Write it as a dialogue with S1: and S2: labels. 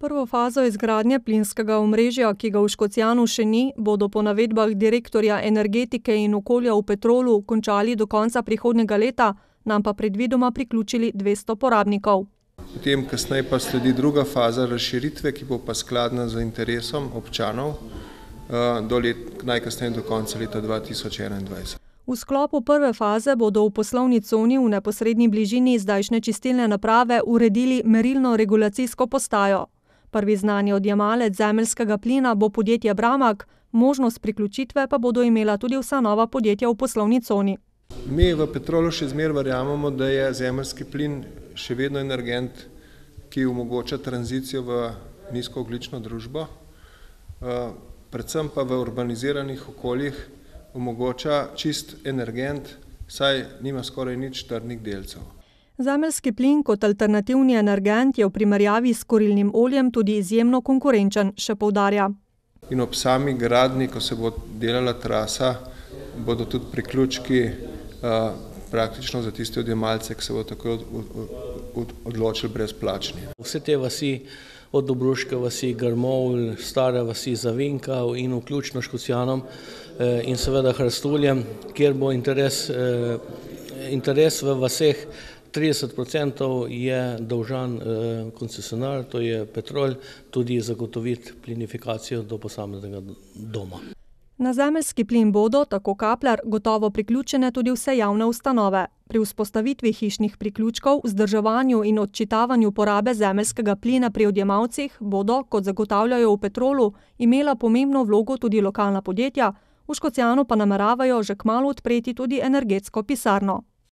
S1: Prvo fazo izgradnje plinskega omrežja, ki ga v Škocjanu še ni, bodo po navedbah direktorja energetike in okolja v Petrolu končali do konca prihodnjega leta, nam pa predvidoma priključili 200 porabnikov.
S2: Potem kasneje pa sledi druga faza razširitve, ki bo pa skladna z interesom občanov najkasneje do konca leta 2021.
S1: V sklopu prve faze bodo v poslovni coni v neposredni bližini zdajšnje čistilne naprave uredili merilno regulacijsko postajo. Prvi znani odjemalec zemeljskega plina bo podjetje Bramag, možnost priključitve pa bodo imela tudi vsa nova podjetja v poslovni coni.
S2: Mi v Petrolu še zmeraj verjamemo, da je zemeljski plin še vedno energent, ki omogoča tranzicijo v nizkoogljično družbo, predvsem pa v urbaniziranih okoljih omogoča čist energent, saj nima skoraj nič trdnih delcev.
S1: Zemeljski plin kot alternativni energent je v primerjavi s kurilnim oljem tudi izjemno konkurenčen, še poudarja.
S2: In ob sami gradnji, ko se bo delala trasa, bodo tudi priključki praktično za tiste odjemalce, ki se bodo takoj odločili brezplačni.
S3: Vse te vasi, od Dobruške vasi, Grmovlj, stare vasi Zavinka in vključno Škocjanom in seveda Hrastuljem, kjer bo interes v vaseh 30% je dolžan koncesionar, to je Petrol, tudi zagotoviti plinifikacijo do posameznega doma.
S1: Na zemeljski plin bodo, tako Kapler, gotovo priključene tudi vse javne ustanove. Pri vzpostavitvi hišnih priključkov, vzdrževanju in odčitavanju porabe zemeljskega plina pri odjemalcih bodo, kot zagotavljajo v Petrolu, imela pomembno vlogo tudi lokalna podjetja, v Škocjanu pa nameravajo že kmalu odpreti tudi energetsko pisarno.